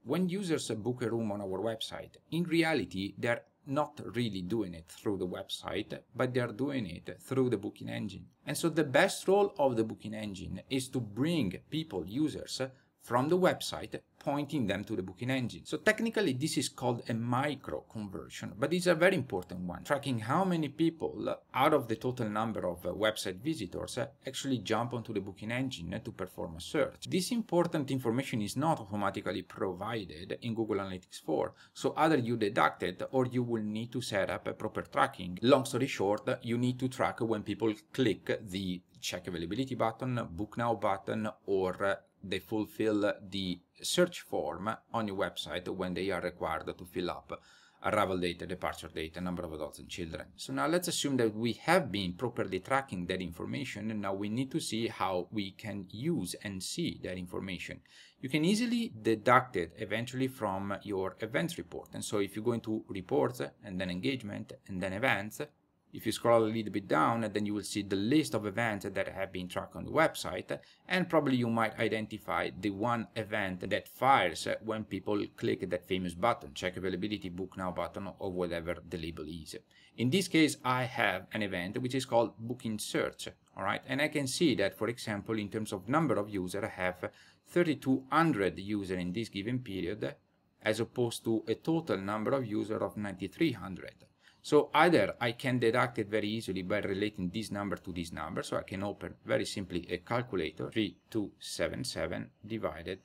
when users book a room on our website, in reality, they're not really doing it through the website, but they're doing it through the booking engine. And so the best role of the booking engine is to bring people, users, from the website, pointing them to the booking engine. So technically this is called a micro conversion, but it's a very important one, tracking how many people out of the total number of website visitors actually jump onto the booking engine to perform a search. This important information is not automatically provided in Google Analytics 4, so either you deduct it or you will need to set up a proper tracking. Long story short, you need to track when people click the check availability button, book now button, or they fulfill the search form on your website when they are required to fill up arrival date, departure date, number of adults and children. So now let's assume that we have been properly tracking that information, and now we need to see how we can use and see that information. You can easily deduct it eventually from your events report. And so if you go into reports and then engagement and then events, if you scroll a little bit down, then you will see the list of events that have been tracked on the website, and probably you might identify the one event that fires when people click that famous button, check availability, book now button, or whatever the label is. In this case, I have an event which is called booking search, all right? And I can see that, for example, in terms of number of users, I have 3,200 users in this given period, as opposed to a total number of users of 9,300. So either I can deduct it very easily by relating this number to this number, so I can open very simply a calculator, 3277 divided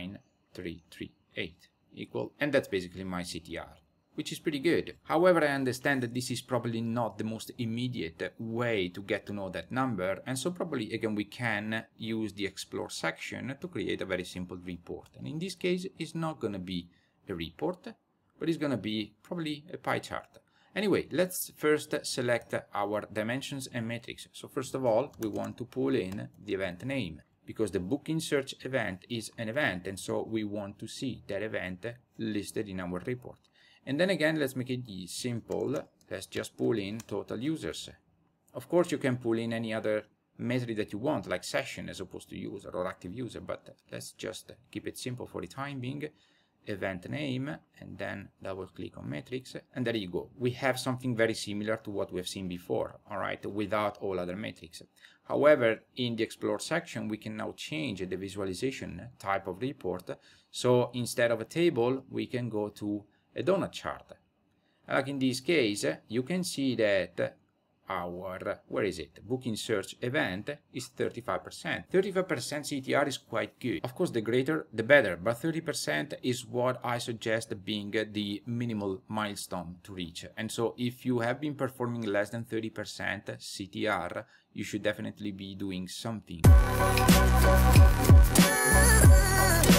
9338 equal, and that's basically my CTR, which is pretty good. However, I understand that this is probably not the most immediate way to get to know that number, and so probably again we can use the explore section to create a very simple report. And in this case, it's not going to be a report, but it's going to be probably a pie chart. Anyway, let's first select our dimensions and metrics. So first of all, we want to pull in the event name, because the booking search event is an event, and so we want to see that event listed in our report. And then again, let's make it simple. Let's just pull in total users. Of course, you can pull in any other metric that you want, like session as opposed to user or active user, but let's just keep it simple for the time being. Event name, and then double click on metrics, and there you go. We have something very similar to what we have seen before, all right, without all other metrics. However, in the explore section, we can now change the visualization type of report. So instead of a table, we can go to a donut chart. Like in this case, you can see that our, where is it, booking search event is 35%. 35% CTR is quite good. Of course, the greater, the better, but 30% is what I suggest being the minimal milestone to reach. And so if you have been performing less than 30% CTR, you should definitely be doing something.